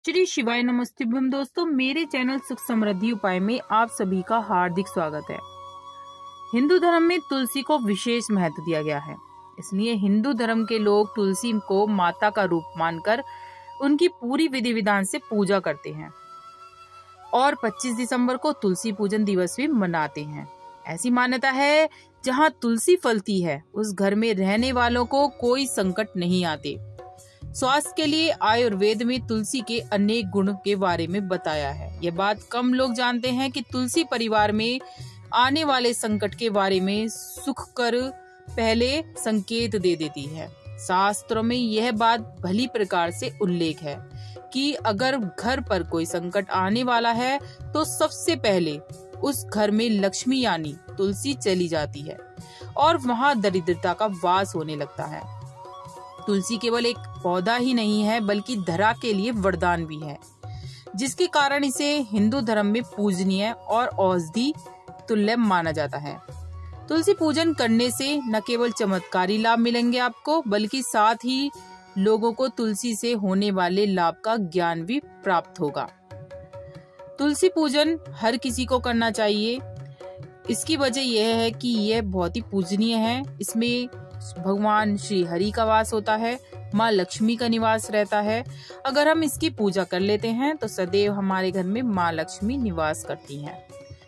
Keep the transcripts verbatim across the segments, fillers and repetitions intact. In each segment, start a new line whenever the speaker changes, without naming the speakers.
श्री शिवाय नमस्तेभ्यम दोस्तों, मेरे चैनल सुख समृद्धि उपाय में आप सभी का हार्दिक स्वागत है। हिंदू धर्म में तुलसी को विशेष महत्व दिया गया है, इसलिए हिंदू धर्म के लोग तुलसी को माता का रूप मानकर उनकी पूरी विधि विधान से पूजा करते हैं और पच्चीस दिसंबर को तुलसी पूजन दिवस भी मनाते हैं। ऐसी मान्यता है जहाँ तुलसी फलती है उस घर में रहने वालों को कोई संकट नहीं आते। स्वास्थ्य के लिए आयुर्वेद में तुलसी के अनेक गुण के बारे में बताया है। ये बात कम लोग जानते हैं कि तुलसी परिवार में आने वाले संकट के बारे में सुख कर पहले संकेत दे देती है। शास्त्रों में यह बात भली प्रकार से उल्लेख है कि अगर घर पर कोई संकट आने वाला है तो सबसे पहले उस घर में लक्ष्मी यानी तुलसी चली जाती है और वहाँ दरिद्रता का वास होने लगता है। तुलसी केवल एक पौधा ही नहीं है बल्कि धरा के लिए वरदान भी है, जिसके कारण इसे हिंदू धर्म में पूजनीय और औषधि तुल्य माना जाता है। तुलसी पूजन करने से न केवल चमत्कारी लाभ मिलेंगे आपको, बल्कि साथ ही लोगों को तुलसी से होने वाले लाभ का ज्ञान भी प्राप्त होगा। तुलसी पूजन हर किसी को करना चाहिए। इसकी वजह यह है कि यह बहुत ही पूजनीय है। इसमें भगवान श्री हरि का वास होता है, माँ लक्ष्मी का निवास रहता है। अगर हम इसकी पूजा कर लेते हैं तो सदैव हमारे घर में माँ लक्ष्मी निवास करती हैं,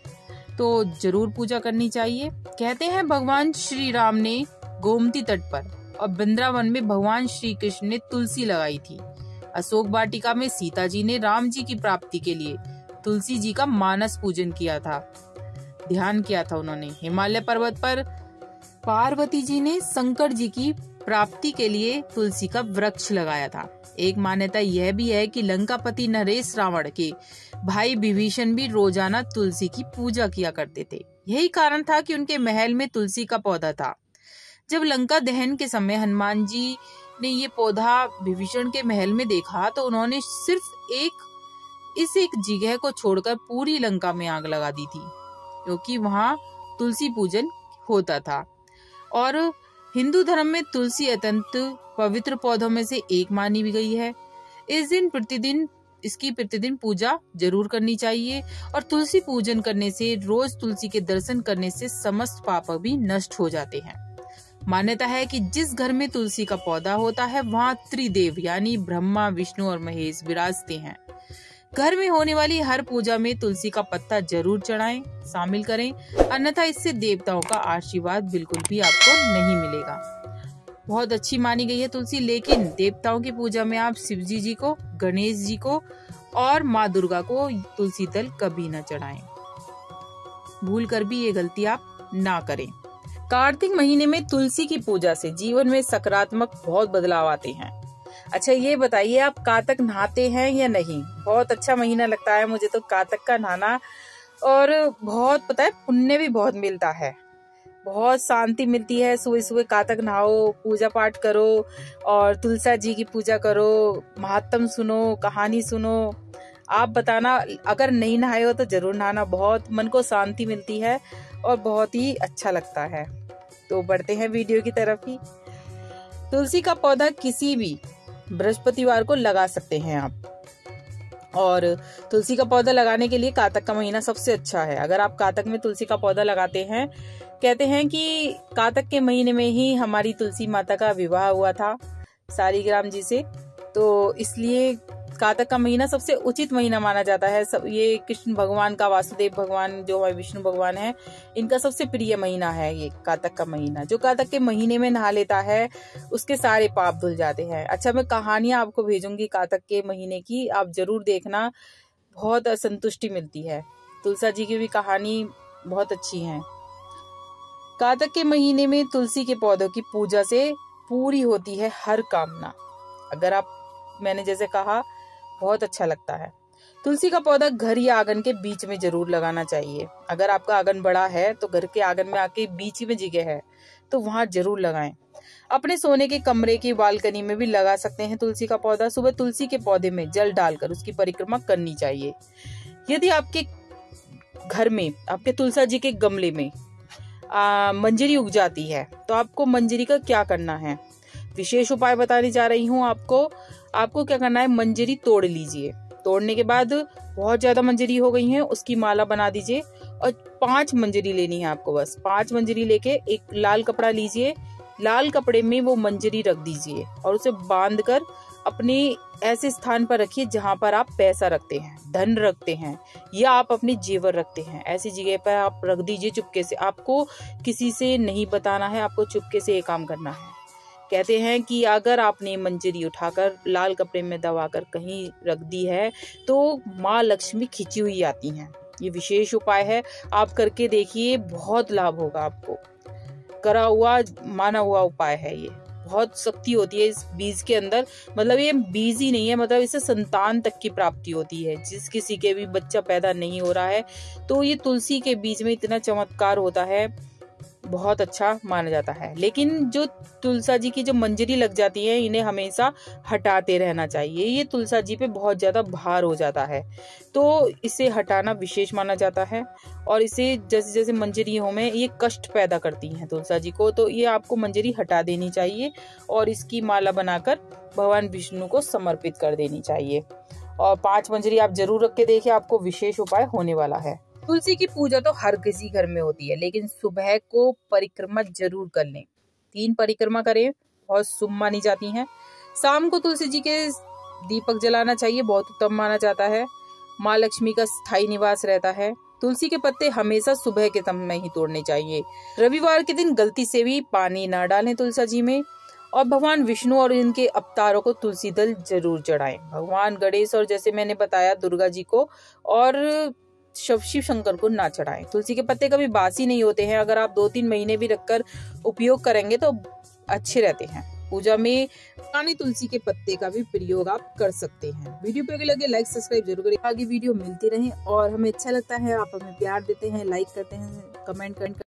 तो जरूर पूजा करनी चाहिए। कहते हैं भगवान श्री राम ने गोमती तट पर और वृंदावन में भगवान श्री कृष्ण ने तुलसी लगाई थी। अशोक वाटिका में सीता जी ने राम जी की प्राप्ति के लिए तुलसी जी का मानस पूजन किया था, ध्यान किया था उन्होंने। हिमालय पर्वत पर पार्वती जी ने शंकर जी की प्राप्ति के लिए तुलसी का वृक्ष लगाया था। एक मान्यता यह भी है कि लंकापति नरेश रावण के भाई विभीषण भी रोजाना तुलसी की पूजा किया करते थे। यही कारण था कि उनके महल में तुलसी का पौधा था। जब लंका दहन के समय हनुमान जी ने ये पौधा विभीषण के महल में देखा तो उन्होंने सिर्फ एक इस एक जगह को छोड़कर पूरी लंका में आग लगा दी थी, क्योंकि वहाँ तुलसी पूजन होता था। और हिंदू धर्म में तुलसी अत्यंत पवित्र पौधों में से एक मानी भी गई है। इस दिन प्रतिदिन इसकी प्रतिदिन पूजा जरूर करनी चाहिए और तुलसी पूजन करने से, रोज तुलसी के दर्शन करने से समस्त पाप भी नष्ट हो जाते हैं। मान्यता है कि जिस घर में तुलसी का पौधा होता है वहाँ त्रिदेव यानी ब्रह्मा, विष्णु और महेश विराजते हैं। घर में होने वाली हर पूजा में तुलसी का पत्ता जरूर चढ़ाएं, शामिल करें, अन्यथा इससे देवताओं का आशीर्वाद बिल्कुल भी आपको नहीं मिलेगा। बहुत अच्छी मानी गई है तुलसी, लेकिन देवताओं की पूजा में आप शिव जी जी को, गणेश जी को और माँ दुर्गा को तुलसी दल कभी न चढ़ाएं। भूल कर भी ये गलती आप ना करें। कार्तिक महीने में तुलसी की पूजा से जीवन में सकारात्मक बहुत बदलाव आते हैं। अच्छा, ये बताइए आप कातक नहाते हैं या नहीं? बहुत अच्छा महीना लगता है मुझे तो कातक का नहाना, और बहुत पता है पुण्य भी बहुत मिलता है, बहुत शांति मिलती है। सुबह सुबह कातक नहाओ, पूजा पाठ करो और तुलसा जी की पूजा करो, महात्म सुनो, कहानी सुनो। आप बताना, अगर नहीं नहाए हो तो जरूर नहाना, बहुत मन को शांति मिलती है और बहुत ही अच्छा लगता है। तो बढ़ते हैं वीडियो की तरफ ही। तुलसी का पौधा किसी भी बृहस्पतिवार को लगा सकते हैं आप, और तुलसी का पौधा लगाने के लिए कातक का महीना सबसे अच्छा है। अगर आप कातक में तुलसी का पौधा लगाते हैं, कहते हैं कि कातक के महीने में ही हमारी तुलसी माता का विवाह हुआ था सालिग्राम जी से, तो इसलिए कातक का महीना सबसे उचित महीना माना जाता है। सब ये कृष्ण भगवान का, वासुदेव भगवान जो विष्णु भगवान है, इनका सबसे प्रिय महीना है ये कातक का महीना। जो कातक के महीने में नहा लेता है उसके सारे पाप धुल जाते हैं। अच्छा, मैं कहानियां आपको भेजूंगी कातक के महीने की, आप जरूर देखना, बहुत संतुष्टि मिलती है। तुलसा जी की भी कहानी बहुत अच्छी है। कातक के महीने में तुलसी के पौधों की पूजा से पूरी होती है हर कामना। अगर आप, मैंने जैसे कहा, बहुत अच्छा लगता है। तुलसी का पौधा घर या आंगन के बीच में जरूर लगाना चाहिए। अगर आपका आंगन बड़ा है तो घर के आंगन में आके बीच में जगह है तो वहां जरूर लगाएं। अपने सोने के कमरे की बालकनी में भी लगा सकते हैं तुलसी का पौधा। सुबह तुलसी के पौधे में जल डालकर उसकी परिक्रमा करनी चाहिए। यदि आपके घर में, आपके तुलसा जी के गमले में आ, मंजरी उग जाती है तो आपको मंजरी का क्या करना है, विशेष उपाय बताने जा रही हूँ आपको। आपको क्या करना है, मंजरी तोड़ लीजिए तोड़ने के बाद बहुत ज्यादा मंजरी हो गई है, उसकी माला बना दीजिए। और पांच मंजरी लेनी है आपको, बस पांच मंजरी लेके एक लाल कपड़ा लीजिए, लाल कपड़े में वो मंजरी रख दीजिए और उसे बांध कर अपने ऐसे स्थान पर रखिए जहां पर आप पैसा रखते हैं, धन रखते हैं या आप अपने जेवर रखते हैं। ऐसी जगह पर आप रख दीजिए चुपके से। आपको किसी से नहीं बताना है, आपको चुपके से ये काम करना है। कहते हैं कि अगर आपने मंजरी उठाकर लाल कपड़े में दबाकर कहीं रख दी है तो माँ लक्ष्मी खिंची हुई आती हैं। ये विशेष उपाय है, आप करके देखिए, बहुत लाभ होगा आपको। करा हुआ माना हुआ उपाय है ये, बहुत शक्ति होती है इस बीज के अंदर। मतलब ये बीज ही नहीं है, मतलब इससे संतान तक की प्राप्ति होती है। जिस किसी के भी बच्चा पैदा नहीं हो रहा है तो ये तुलसी के बीज में इतना चमत्कार होता है, बहुत अच्छा माना जाता है। लेकिन जो तुलसा जी की जो मंजरी लग जाती है, इन्हें हमेशा हटाते रहना चाहिए। ये तुलसा जी पे बहुत ज्यादा भार हो जाता है, तो इसे हटाना विशेष माना जाता है। और इसे जैसे जैसे मंजरियों में ये कष्ट पैदा करती हैं तुलसा जी को, तो ये आपको मंजरी हटा देनी चाहिए और इसकी माला बनाकर भगवान विष्णु को समर्पित कर देनी चाहिए। और पांच मंजरी आप जरूर रख के देखिए, आपको विशेष उपाय होने वाला है। तुलसी की पूजा तो हर किसी घर में होती है, लेकिन सुबह को परिक्रमा जरूर कर लें। तीन परिक्रमा करें, बहुत शुभ मानी जाती हैं। शाम को तुलसी जी के दीपक जलाना चाहिए, बहुत उत्तम माना जाता है। माँ लक्ष्मी का स्थायी निवास रहता है। तुलसी के पत्ते हमेशा सुबह के समय ही तोड़ने चाहिए। रविवार के दिन गलती से भी पानी ना डालें तुलसा जी में। और भगवान विष्णु और इनके अवतारों को तुलसी दल जरूर चढ़ाएं। भगवान गणेश और जैसे मैंने बताया दुर्गा जी को और शिव शंकर को ना चढ़ाएं। तुलसी के पत्ते कभी बासी नहीं होते हैं, अगर आप दो तीन महीने भी रखकर उपयोग करेंगे तो अच्छे रहते हैं। पूजा में पुरानी तुलसी के पत्ते का भी प्रयोग आप कर सकते हैं। वीडियो पे लगे लाइक सब्सक्राइब जरूर करें, आगे वीडियो मिलती रहे। और हमें अच्छा लगता है, आप हमें प्यार देते हैं, लाइक करते हैं, कमेंट करते हैं।